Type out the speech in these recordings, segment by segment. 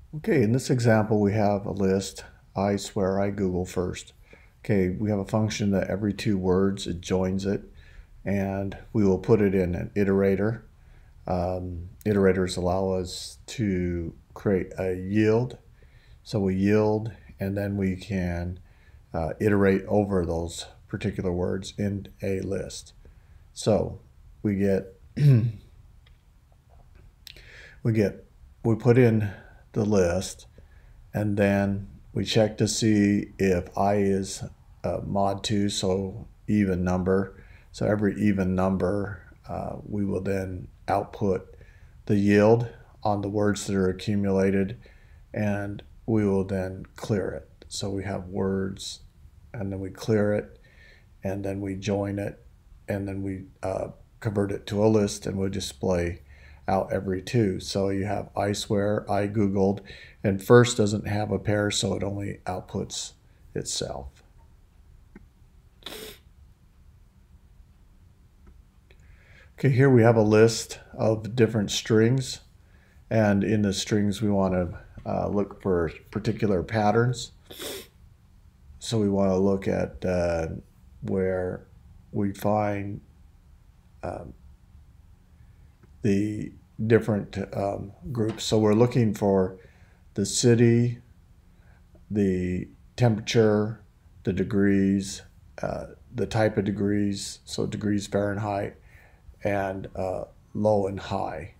Okay, in this example we have a list, I swear I Google first. Okay, we have a function that every two words it joins it, and we will put it in an iterator. Iterators allow us to create a yield. So we yield and then we can iterate over those particular words in a list. So we get we get we put in the list, and then we check to see if I is mod 2, so even number. So every even number, we will then output the yield on the words that are accumulated, and we will then clear it. So we have words, and then we clear it, and then we join it, and then we convert it to a list, and we'll display out every two. So you have I swear, I Googled, and first doesn't have a pair, so it only outputs itself. Okay, here we have a list of different strings, and in the strings we want to look for particular patterns. So we want to look at where we find the different groups. So we're looking for the city, the temperature, the degrees, the type of degrees, so degrees Fahrenheit, and low and high.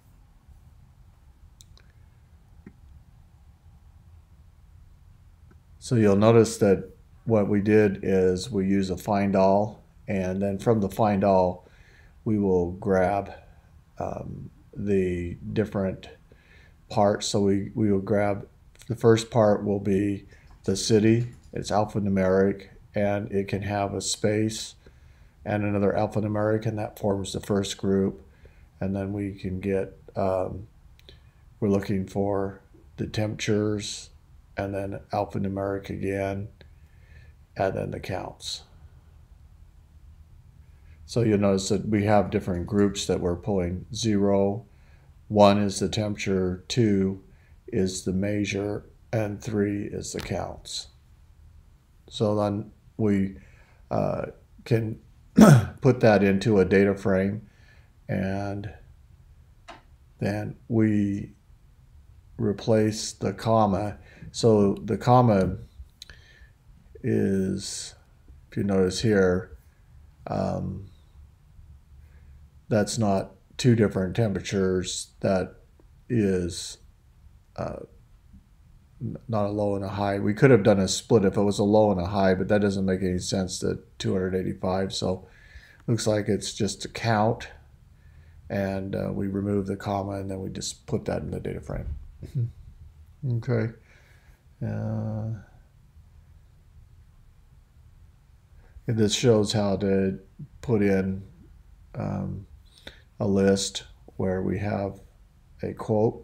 So you'll notice that what we did is we use a find all, and then from the find all we will grab the different parts. So we will grab the first part will be the city. It's alphanumeric, and it can have a space and another alphanumeric, and that forms the first group. And then we can get we're looking for the temperatures, and then alphanumeric again, and then the counts. So you'll notice that we have different groups that we're pulling. 0, 1 is the temperature, 2 is the measure, and 3 is the counts. So then we can put that into a data frame, and then we replace the comma. So the comma is, if you notice here, that's not two different temperatures. That is not a low and a high. We could have done a split if it was a low and a high, but that doesn't make any sense, that 285. So looks like it's just a count, and we remove the comma, and then we just put that in the data frame. Okay. And this shows how to put in a list where we have a quote.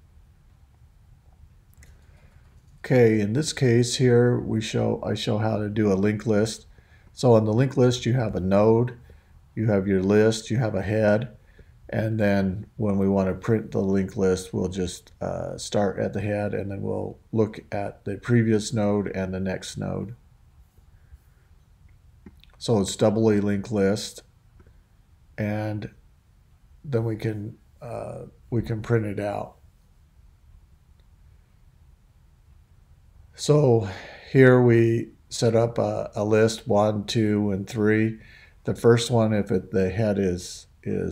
Okay, in this case here I show how to do a linked list. So on the linked list you have a node, you have your list, you have a head, and then when we want to print the linked list we'll just start at the head, and then we'll look at the previous node and the next node. So it's doubly linked list, and then we can print it out. So here we set up a list 1, 2, and 3. The first one, if the head is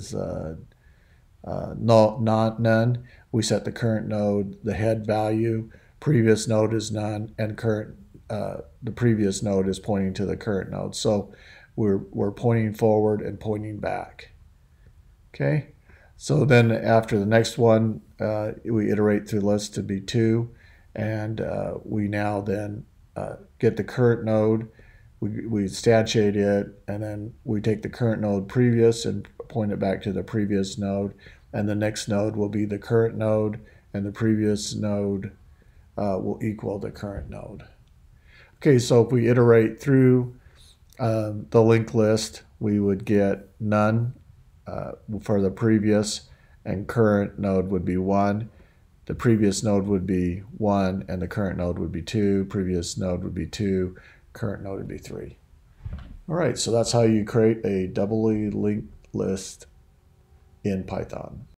none, we set the current node, the head value, previous node is none, and current the previous node is pointing to the current node. So we're pointing forward and pointing back. Okay, so then after the next one, we iterate through the list to be 2, and we now then get the current node. We instantiate it, and then we take the current node previous and point it back to the previous node, and the next node will be the current node, and the previous node will equal the current node. Okay, so if we iterate through the linked list, we would get none for the previous, and current node would be 1. the previous node would be 1 and the current node would be 2, previous node would be 2, current node would be 3. All right, so that's how you create a doubly linked list in Python.